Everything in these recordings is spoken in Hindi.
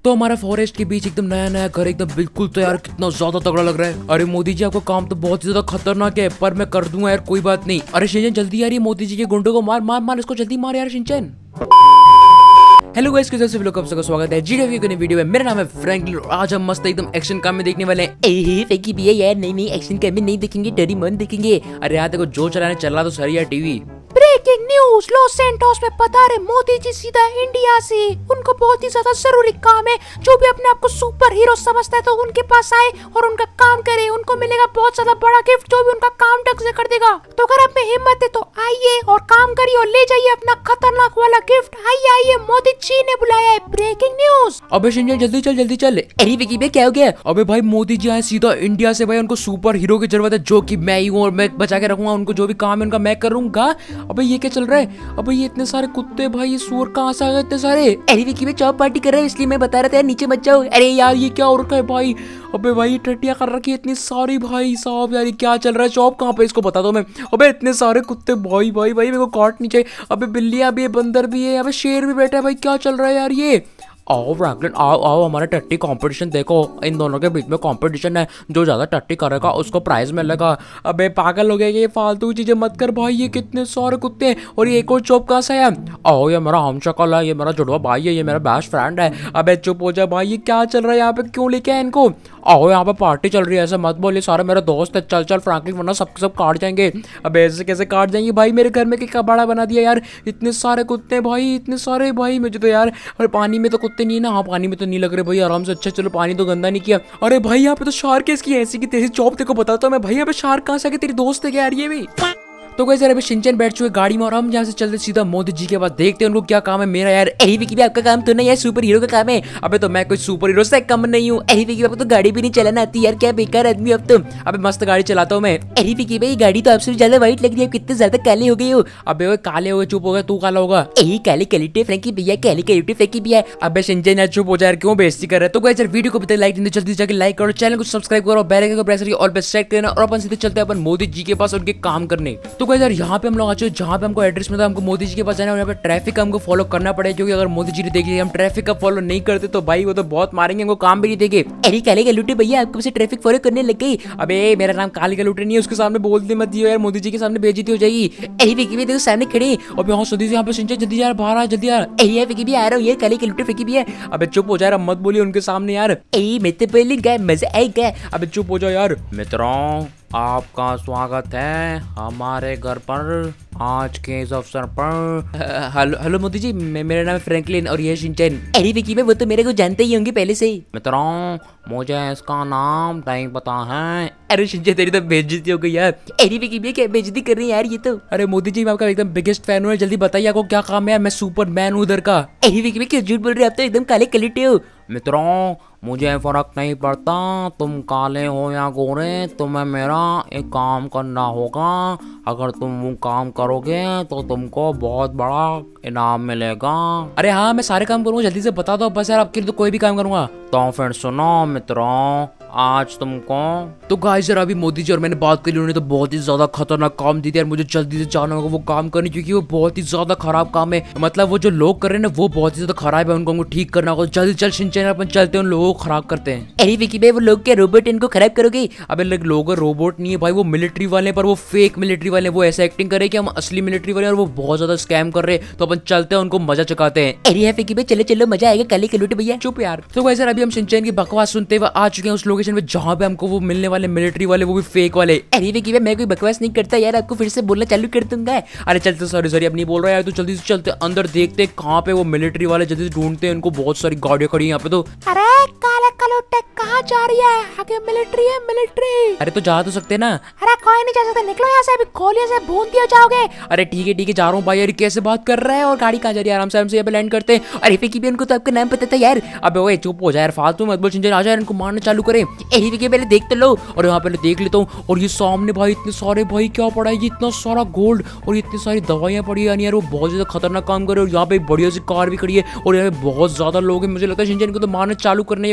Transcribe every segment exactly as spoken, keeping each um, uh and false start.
तो हमारा फॉरेस्ट के बीच एकदम नया नया घर एकदम बिल्कुल तो यार कितना ज्यादा तगड़ा लग रहा है। अरे मोदी जी आपका काम तो बहुत ज्यादा खतरनाक है, पर मैं कर दूंगा यार, कोई बात नहीं। अरे शिनचैन जल्दी यार ये मोदी जी के गुंडों को मार मार मार, इसको जल्दी मार यार शिनचैन। हेलो गाइस, कैसे सभी लोग, आप सबका स्वागत है जीडीवी के नई वीडियो में। मेरा नाम है फ्रैंकलिन और आज हम मस्त एकदम एक्शन काम में देखने वाले हैं। ए फेंकी भी है यार, नहीं नहीं एक्शन काम में नहीं देखेंगे, डरी मन देखेंगे। अरे यार देखो जो चलाने चला तो सही यार TV. Breaking news, Los Santos में पता रहे मोदी जी सीधा इंडिया से, उनको बहुत ही ज्यादा जरूरी काम है। जो भी अपने आप को सुपर हीरो समझता है तो उनके पास आए और उनका काम करे, उनको मिलेगा बहुत ज्यादा बड़ा गिफ्ट जो भी उनका काम ढंग से कर देगा। तो अगर आप में हिम्मत है तो आइए और काम करिए और ले जाइए अपना खतरनाक वाला गिफ्ट। आइए आइए, मोदी जी ने बुलाया है। Breaking news. अबे शिनचैन जल्दी चल जल्दी चल। अरे विकी भाई क्या हो गया? अबे भाई मोदी जी आए सीधा इंडिया से भाई, उनको सुपर हीरो की जरूरत है जो कि मैं ही हूँ और मैं बचा के रखूंगा उनको, जो भी काम है उनका मैं करूंगा। अबे ये क्या चल रहा है? अबे ये इतने सारे कुत्ते भाई, ये सूअर कहाँ से आ गए इतने सारे? अरे विकी भाई चौप पार्टी कर रहे हैं इसलिए मैं बता रहा था नीचे मत जाओ। अरे यार ये क्या हो रखा है भाई? अबे भाई ये टट्टियां कर रखी है इतनी सारी भाई साहब, यार ये क्या चल रहा है? चौप कहाँ पे, इसको बता दो मैं। अबे इतने सारे कुत्ते भाई भाई भाई मेरे को काट नहीं चाहिए। अबे बिल्लियां भी है, बंदर भी है, अबे शेर भी बैठा है भाई, क्या चल रहा है यार ये? आओ फ्रैंकलिन आओ आओ, हमारा टट्टी कंपटीशन देखो, इन दोनों के बीच में कंपटीशन है, जो ज्यादा टट्टी करेगा उसको प्राइज मिलेगा। अबे पागल हो गया, ये फालतू चीजें मत कर भाई, ये कितने सारे कुत्ते हैं और ये एक और चौप कहाँ से है? आओ ये मेरा हमशक्ल है, ये मेरा जुड़वा भाई है, ये मेरा बेस्ट फ्रेंड है। अबे चुप हो जा भाई, ये क्या चल रहा है यहाँ पे, क्यों लेके आए इनको? आओ यहाँ पे पार्टी चल रही है, ऐसे मत बोल, ये सारे मेरे दोस्त है। चल चल फ्रैंकलिन वरना सब सब काट जाएंगे। अबे ऐसे कैसे काट जाएंगे भाई? मेरे घर में क्या कबाड़ा बना दिया यार, इतने सारे कुत्ते भाई, इतने सारे भाई। मुझे तो यार, और पानी में तो कुत्ते नहीं ना, हाँ पानी में तो नहीं लग रहे भाई, आराम से। अच्छा चलो पानी तो गंदा नहीं किया। अरे भाई यहाँ पे तो शार्क है, इसकी ऐसी की तेजी चौप तेरे को बताता हूँ मैं भाई, यहाँ पे शार्क कहाँ से आ गए? तेरी दोस्त है क्या यार ये भी? तो कैसे अभी शिनचैन बैठ चुके गाड़ी में और हम यहाँ से चलते सीधा मोदी जी के पास, देखते हैं उनको क्या काम है। मेरा यार अरे विकी भाई आपका काम तो नहीं है, सुपर हीरो का काम है। अबे तो मैं कोई सुपर हीरो से कम नहीं हूँ। अरे विकी भाई आपको तो गाड़ी भी नहीं चलाना आती यार, क्या बेकार आदमी अब तुम। अबे मस्त गाड़ी चलाता हूँ मैं। अरे विकी भाई गाड़ी तो आपसे ज्यादा व्हाइट लग रही है, कितने ज्यादा काले हो गए हो। अबे वो काले हो गए, चुप हो गए, तू काला होगा। यही काले कैलिटे फ्रैंकी भैया, काले कैलिटे फ्रैंकी भैया। अबे शिनचैन यार चुप हो जा यार, क्यों बेइज्जती कर रहे हैं? तो गाइस यार वीडियो को भी लाइक नहीं, जल्दी जाके लाइक करो, चैनल को सब्सक्राइब करो, बेल आइकन को प्रेस करके ऑल पे सेट करना और अपन सीधे चलते हैं अपन मोदी जी के पास उनके काम करने। तो गाइस यार यहाँ पे हम लोग आ चुके, जहाँ पे हमको एड्रेस मिला, हमको मोदी जी के पास जाना है और यहाँ पे ट्रैफिक हमको फॉलो करना पड़ेगा, क्योंकि अगर मोदी जी ने देख लिया हम ट्रैफिक का फॉलो नहीं करते तो भाई वो तो बहुत मारेंगे, हमको काम भी नहीं देंगे। अरे काले गलूटे भैया आपको से ट्रैफिक फॉलो करने लग गई। अबे मेरा नाम काले गलूटे नहीं है, उसके सामने बोलते मत दियो यार, मोदी जी के सामने बेइज्जती हो जाएगी। अरे विकी भाई देखो सामने खड़े। अबे हाँ सदी से यहाँ पे शिनचैन जल्दी यार, बाहर आ जल्दी यार। अरे विकी भाई आ रहा हूँ यार, काले गलूटे फ्रैंकी भैया। अबे चुप हो जा यार, मत बोलिए उनके सामने यार। ए मैं तो बोलूंगा, मजा आएगा। अबे चुप हो जाओ यार। मित्रों आपका स्वागत है हमारे घर पर आज के इस अवसर पर। हेलो हेलो मोदी जी, मेरा नाम है फ्रैंकलिन और ये शिनचैन। अरे विकी भाई वो तो मेरे को जानते ही होंगे पहले से ही। मित्रों मुझे इसका नाम नहीं पता है। अरे शिनचैन तेरी तो बेइज्जती हो गई यार। अरे विकी भाई क्या बेइज्जती कर रही है यार ये तो। अरे मोदी जी मैं आपका एकदम बिगेस्ट फैन हूँ, जल्दी बताइए आपको क्या काम है? मैं सुपर मैन हूँ उधर का। अरे विकी भाई क्यों झूठ बोल रहे हो, आप तो एकदम काले कलिटे हो। मित्रों मुझे फर्क नहीं पड़ता तुम काले हो या गोरे, तुम्हें मेरा एक काम करना होगा। अगर तुम वो काम करोगे तो तुमको बहुत बड़ा इनाम मिलेगा। अरे हाँ मैं सारे काम करूँगा, जल्दी से बता दो बस यार, आपके लिए तो कोई भी काम करूँगा। तो फिर सुनो मित्रों, आज तुमको तो गाइस यार अभी मोदी जी और मैंने बात करी, उन्होंने तो बहुत ही ज्यादा खतरनाक काम दी थी यार, मुझे जल्दी से जाना होगा वो काम करने, क्योंकि वो बहुत ही ज्यादा खराब काम है। मतलब वो जो लोग कर रहे हैं ना वो बहुत ही ज्यादा खराब है, उनको हमको ठीक करना होगा। जल्दी चल शिनचैन अपन चलते हैं, उन लोगों को खराब करते हैं। अरे विकी भाई वो लोग क्या रोबोट, इनको खराब करोगे? अबे लोग रोबोट नहीं है भाई, वो मिलिट्री वाले, पर वो फेक मिलिट्री वाले, वो ऐसे एक्टिंग कर रहे हैं कि हम असली मिलिट्री वाले और वो बहुत ज्यादा स्कैम कर रहे हैं। तो अपन चलते हैं उनको मजा चकाते हैं। अरे यार विकी भाई चलो चलो मजा आएगा, काले कलूटे भैया। चुप यार। तो गाइस यार अभी हम शिनचैन की बकवास सुनते हुए आ चुके हैं उस लोकेशन पे जहाँ पे हमको वो मिलने वाले मिलिट्री वाले, वो भी फेक वाले। अरे विकी भाई मैं कोई बकवास नहीं करता यार, आपको फिर से बोलना चालू कर दूंगा। अरे चलते, सॉरी सॉरी अब नहीं बोल रहा यार, तो जल्दी से चलते अंदर, देखते कहाँ पे वो मिलिट्री वाले, जल्दी से ढूंढते हैं उनको। बहुत सारी गाड़ियां खड़ी है यहाँ पे तो। अरे काला कलूटे कहाँ जा रही है? आगे मिलिट्री है, मिलिट्री। अरे तो जा तो सकते ना। अरे कोई नहीं जा सकते, निकलो यहाँ से, अभी गोलियों से भून दिया जाओगे। अरे ठीक है ठीक है जा रहा हूँ भाई। यार कैसे बात कर रहा है और गाड़ी कहाँ जा रही है? आराम से आराम से यहाँ पे लैंड करते हैं। अरे विकी भाई उनको तो आपका नाम पता था यार। अबे ओए चुप हो जा यार, फालतू मत बोल शिनचैन, आ जा यार, इनको मारना चालू करें। अरे विकी पहले देख तो लो। और यहाँ पहले देख लेता हूँ। और ये सामने भाई इतने सारे भाई क्या पड़ा है, ये इतना सारा गोल्ड और इतनी सारी दवाइयाँ पड़ी है यार, वो बहुत ज्यादा खतरनाक काम कर रहे हैं। और यहाँ पे बढ़िया सी कार भी खड़ी है और यहाँ पे बहुत ज्यादा लोग हैं, मुझे लगता है शिनचैन को तो मारना चालू करना ही होगा।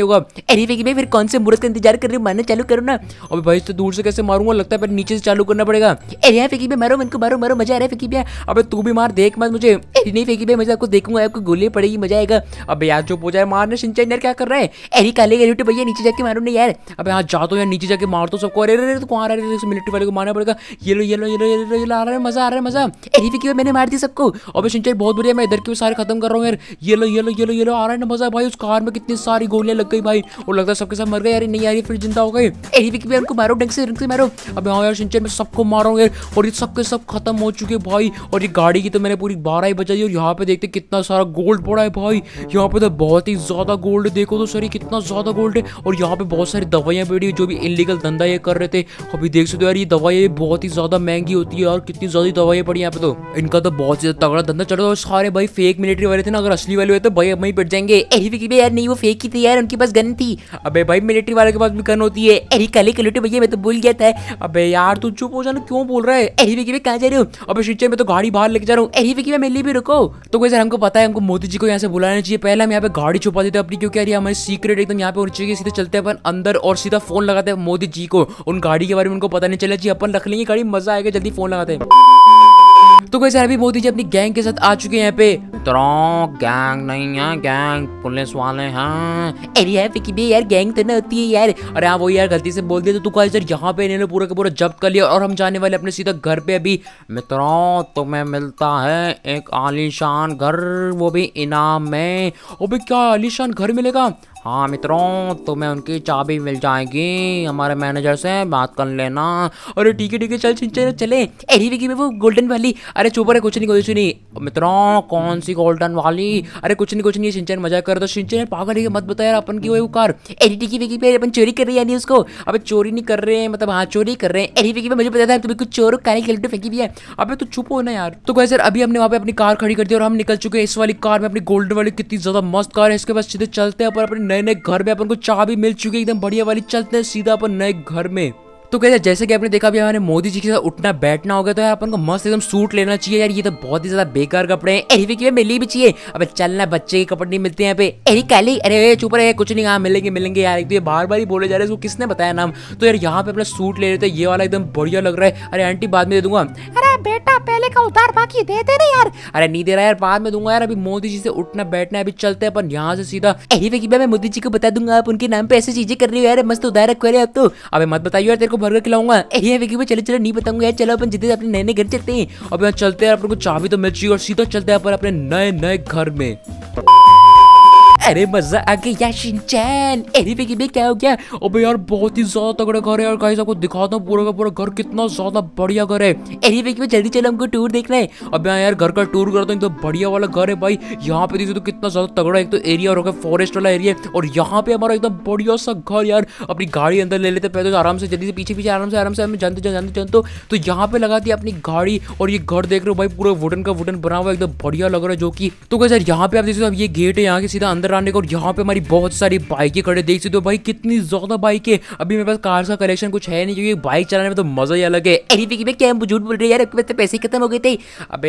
अरे फेंकी भाई फिर कौन से मुहूर्त का इंतजार कर रहे हो, मारना चालू करो ना। अबे भाई इससे दूर से कैसे मारूंगा, लगता है पहले नीचे से चालू करना पड़ेगा। अरे यार फेंकी भाई मारो इनको, मारो मारो, मजा आ रहा है फेंकी भाई। अबे तू भी मार, देख मत मुझे। अरे नहीं फेंकी भाई, मजा आपको देखूंगा, आपको गोली पड़ेगी, मजा आएगा। अबे यार चुप हो जाए, मारने शिनचैन यार क्या कर रहा है। अरे काले गलूटे भैया नीचे जाके मारो ना यार। अबे यहाँ जा तो यार, नीचे जाके मार तो सबको। अरे अरे तो कौन आ रहा है, मिलिट्री वाले को मारना पड़ेगा। ये लो ये लो ये लो ये लो ये लो, आ रहा है मजा, आ रहा है मजा। अरे फेंकी भाई मैंने मार दी सबको। अबे शिनचैन बहुत बढ़िया, मैं इधर के भी सारे खत्म कर रहा हूँ यार। ये लो ये लो ये लो ये लो, आ रहा है ना मजा भाई। उस कार में कितनी सारी गोलियां लग गई भाई, और लगता है सबके सब मर गए यार। नहीं यार ये फिर जिंदा हो गए। अरे फेंकी भाई उनको मारो, ढंग से ढंग से मारो। अबे हाँ यार शिनचैन मैं सबको मार रहा हूँ यार, और ये सबके सब खत्म हो चुके भाई। और ये गाड़ी की तो मैंने पूरी बारह ही बजाई। और यहाँ पे देखते कितना सारा गोल्ड पड़ा है भाई। यहाँ पे तो बहुत ही ज्यादा गोल्ड है, देखो तो सही कितना ज्यादा गोल्ड है। और यहाँ पे बहुत सारी दवाइयाँ पड़ी जो भी इलीगल धंधा ये कर रहे थे। अभी देख सकते हो यार, ये दवाइयाँ बहुत ही ज्यादा महंगी होती है यार, कितनी ज्यादा दवाइयाँ पड़ी यहाँ पे। तो इनका तो बहुत ज्यादा तगड़ा धंधा चल रहा है। सारे भाई फेक मिलिट्री वाले थे ना, अगर असली वाले हुए तो भाई वहीं पिट जाएंगे। अरे फेंकी भाई यार नहीं वो फेक ही थी यार, उनके पास गन थी। अबे भाई मिलिट्री वाले के पास भी गन होती है। अरे काले कलूटे भैया मैं तो भूल गया था। अबे यार तू चुप हो जाना, क्यों बोल रहा है। अरे फेंकी भाई कहाँ जा रहे हो। अबे शिनचैन मैं तो गाड़ी बाहर लेके जा रहा हूँ। अरे फेंकी भाई मेरे लिए भी रुको। तो कोई सर हमको पता है, हमको मोदी जी को यहाँ से बुलाना चाहिए। पहले हम यहाँ पे गाड़ी छुपा देते अपनी, क्योंकि यार ये हमारी सीक्रेट एकदम यहाँ पे होनी चाहिए। सीधे चलते हैं अपन अंदर और सीधा फोन लगाते हैं मोदी जी को, उन गाड़ी के बारे में उनको पता नहीं चला जी। अपन रख लेंगे गाड़ी, मजा आएगा, जल्दी फोन लगाते हैं। तो कैसे अभी मोदी जी अपनी गैंग के साथ आ चुके हैं यहाँ पे। तो गैंग नहीं है, गैंग पुलिस वाले हैं। अरे यार फेंकी भाई यार गैंग तो ना होती है यार। अरे हाँ वो यार गलती से बोल दिया। तो तू कहा सर यहाँ पे इन्होंने पूरा का पूरा जब्त कर लिया, और हम जाने वाले अपने सीधा घर पे अभी। मित्रों तुम्हें मिलता है एक आलीशान घर, वो भी इनाम में। अबे क्या आलीशान घर मिलेगा। हाँ मित्रों तुम्हें उनकी चाबी मिल जाएगी, हमारे मैनेजर से बात कर लेना। अरे ठीक है ठीक है, चल चल चले। अरे फेंकी भाई वो गोल्डन वाली। अरे चुप रहे, कुछ नहीं कुछ नहीं। मित्रों कौन सी गोल्डन वाली। अरे कुछ नहीं कुछ नहीं, शिनचैन मजाक कर रहा था। शिनचैन पागल है, मत बता यार, अपन की वो कार। अरे ठीक है फेंकी भाई अपन चोरी कर रहे हैं यानी उसको। अबे चोरी नहीं कर रहे हैं, मतलब हाँ चोरी कर रहे हैं। अरे फेंकी भाई मुझे पता था तुम्हें कुछ चोर काले कलूटे फेंकी भी है। अबे तू चुप हो ना यार। तो कैसे अभी हमने वहाँ पे अपनी कार खड़ी कर दी और हम निकल चुके हैं इस वाली कार में, अपनी गोल्डन वाली। कितनी ज्यादा मस्त कार है। इसके बाद सीधे चलते हैं अपन अपने नए नए घर में। अपन को चाबी मिल चुकी है एकदम बढ़िया वाली। चलते हैं सीधा अपन नए घर में। तो कहते जैसे कि आपने देखा भी हमारे मोदी जी के साथ उठना बैठना हो गया, तो यार अपन को मस्त एकदम सूट लेना चाहिए यार। ये तो बहुत ही ज्यादा बेकार कपड़े हैं। अरे फेंकी भाई मिली भी चाहिए। अबे चलना, बच्चे के कपड़े नहीं मिलते यहाँ पे। अरे काले अरे चुप रहे, कुछ नहीं, हाँ मिलेंगे मिलेंगे यार। एक तो ये बार बार ही बोले जा रहे हैं, इसको किसने बताया नाम। तो यार यहाँ पे अपना सूट ले लेते हैं, ये वाला एकदम बढ़िया लग रहा है। अरे आंटी बाद में दे दूंगा। अरे बेटा पहले का उधार बाकी दे दे ना यार। अरे नहीं दे रहा यार, बाद में दूंगा यार। अभी मोदी जी से उठना बैठना है, अभी चलते हैं अपन यहाँ से सीधा। अरे फेंकी भाई मैं मोदी जी को बता दूंगा आप उनके नाम पे ऐसी चीजें कर रही हो यार, मस्त उधार रखो यार आप तो। अबे मत बताइए यार, तेरे को बर्गर खिलाऊंगा। अरे फेंकी भाई चलो चलो नहीं बताऊंगा यार, चलो अपन जितने अपने नए नए घर चलते हैं। अब यहाँ चलते हैं, अपन को चाबी तो मिल चुकी है, और सीधा चलते हैं अपन अपने नए नए घर में। अरे मजा आ गया शिनचैन। अरे फेंकी भाई क्या हो गया। अबे यार बहुत ही ज्यादा तगड़ा घर है यार। गाइस आपको दिखाता हूँ पूरा का पूरा घर, कितना ज्यादा बढ़िया घर है। अरे फेंकी भाई जल्दी चलो हमको टूर देखना है। अब यहाँ यार घर का टूर करता हूँ, तो बढ़िया वाला घर है भाई। यहाँ पे देखो तो कितना ज्यादा तगड़ा एक तो एरिया और फॉरेस्ट वाला एरिया, और यहाँ पे हमारा एकदम बढ़िया सा घर यार। अपनी गाड़ी अंदर ले लेते पहले तो आराम से, जल्दी से पीछे पीछे आराम से आराम से हमें जानते जानते जानते तो यहाँ पे लगा दी अपनी गाड़ी। और ये घर देख रहे हो भाई, पूरा वुडन का वुडन बना हुआ एकदम बढ़िया लग रहा है जो की। तो क्या यार यहाँ पे आप देख सकते हो, ये गेट है यहाँ के सीधा अंदर आने का। और यहाँ पे हमारी बहुत सारी बाइकें खड़े देख सकते हो भाई, कितनी ज्यादा बाइकें। अभी मेरे पास कार का कलेक्शन कुछ है नहीं, क्योंकि बाइक चलाने में तो मजा ही अलग है। अरे फेंकी भाई क्या हम झूठ बोल रहे हैं यार, आपके पास तो पैसे खत्म हो गए थे।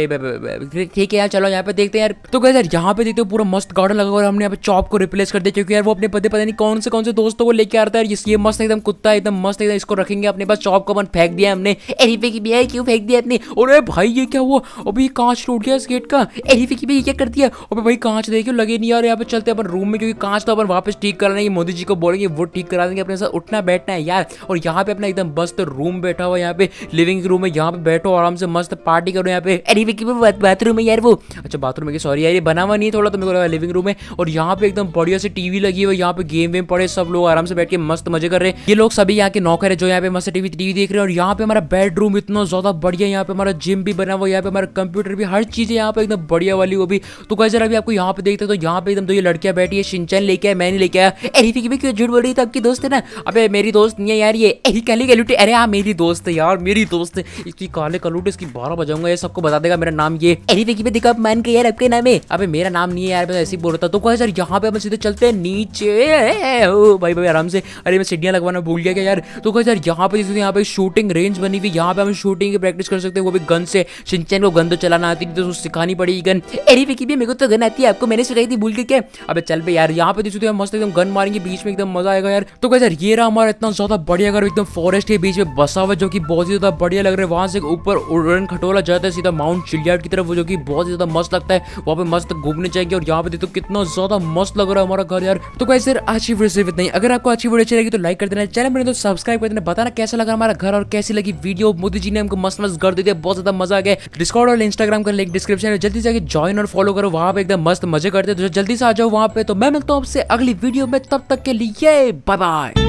अबे ठीक है यार, चलो यहाँ पे देखते हैं यार। तो क्या यार यहाँ पे देखते हो पूरा मस्त गार्डन लगा हुआ है। हमने यहाँ पे चॉप को रिप्लेस कर दिया, क्योंकि यार वो अपने पते पता नहीं कौन से कौन से दोस्तों को लेके आता है। ये मस्त एकदम कुत्ता एकदम मस्त एकदम, इसको रखेंगे अपने पास। चॉप को अपन फेंक दिया हमने। अरे फेंकी भाई क्यों फेंक दिया आपने। अरे भाई ये क्या हुआ, अभी कांच टूट गया इस गेट का। अरे फेंकी भाई क्या कर दिया। अबे भाई कांच देखियो लगे नहीं यार। यहाँ पे चलते हैं अपन रूम में, क्योंकि कांच तो अपन वापस ठीक कराने की मोदी जी को बोलेंगे, वो ठीक करा देंगे। अपने साथ उठना बैठना है यार। और यहाँ पे अपना एकदम मस्त रूम बैठा हुआ, यहाँ पे लिविंग रूम है। यहाँ पे बैठो आराम से मस्त पार्टी करो यहाँ पे। अरे फेंकी भाई बाथरूम है यार वो। अच्छा बाथरूम है, सॉरी यार ये बना हुआ नहीं थोड़ा, तो मेरे को लगा लिविंग रूम है। और यहाँ पे एकदम बढ़िया से टीवी लगी हुई है। यहाँ पे गेम वेम पड़े, सब लोग आराम से बैठ के मस्त मजे कर रहे हैं। ये लोग सभी यहाँ के नौकर है जो यहाँ पे मस्त टीवी टीवी देख रहे हैं। और यहाँ पे हमारा बेडरूम इतना ज्यादा बढ़िया, यहाँ पे हमारा जिम भी बना हुआ, यहाँ पे हमारा कंप्यूटर भी, हर चीज यहाँ पे एकदम बढ़िया वाली वो भी। तो कैसे अभी आपको यहाँ पे देखते हैं, तो यहाँ पे एकदम दो ये लड़कियां बैठी है। शिनचैन लेके आया, मैं नहीं लेके आया। अरे फेंकी भाई क्यों झूठ बोल रही है, आपकी दोस्त है ना। अबे मेरी दोस्त नहीं है यार ये। अरे काले कलूटे, अरे हाँ मेरी दोस्त है यार, मेरी दोस्त है। इसकी काले कलूटे इसकी बारह बजाऊंगा, ये सबको बता देगा मेरा नाम ये। अरे फेंकी भाई देखो आप मान के यार आपके नाम है। अबे मेरा नाम नहीं है यार, मैं ऐसे ही बोल रहा था। तो कैसे यहाँ पे हम सीधे चलते हैं नीचे। ओ भाई भाई आराम से। अरे मैं सीढ़ियाँ लगवाना भूल गया क्या यार। तो कैसे यहाँ पे यहाँ पे शूटिंग रेंज बनी हुई, यहाँ पे हम शूटिंग की प्रैक्टिस कर सकते हैं, वो भी गन से। शिनचैन को गन तो चलाना आती थी, तो सिखानी पड़ेगी गन। अरे फेंकी भाई मेरे को तो गन आती है, आपको मैंने सिखाई थी भूल के क्या। अबे चल पे यार, यहाँ पे देख सकते हो मस्त एकदम गन मारेंगे बीच में, एकदम मजा आएगा यार। तो गाइस यार ये रहा हमारा इतना ज्यादा बढ़िया घर, एकदम फॉरेस्ट के बीच में बसा हुआ, जो कि बहुत ही ज्यादा बढ़िया लग रहा है। वहां से ऊपर उड़न खटोला जाता है सीधा माउंट चिलियाड की तरफ, वो जो कि बहुत ही ज्यादा मस्त लगता है। वहाँ पे मस्त घूमने जाएंगे और यहाँ पे देखो कितना ज्यादा मस्त लग रहा है हमारा घर यार। तो गाइस यार अच्छी वीडियो सिर्फ इतना ही। अगर आपको अच्छी वीडियो अच्छी लगी तो लाइक कर देना, चैनल में तो सब्सक्राइब कर देना, बताना कैसा लगा हमारा घर और कैसी लगी वीडियो। मोदी जी ने हमको मस्त मस्त घर दे दिया, बहुत ज्यादा मजा आ गया। डिस्कॉर्ड और इंस्टाग्राम का लिंक डिस्क्रिप्शन में, जल्दी जाके ज्वाइन और फॉलो करो, वहां पे एकदम मस्त मजे करते हैं। तो जल्दी से आ जाओ वहां पे। तो मैं मिलता हूँ आपसे अगली वीडियो में, तब तक के लिए बाय बाय।